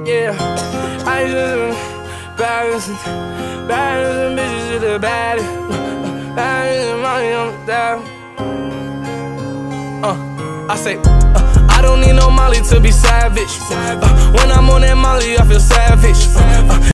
Yeah, I just baddest bitches is the baddest. Baddest money on the dial. I say, I don't need no Molly to be savage. When I'm on that Molly, I feel savage.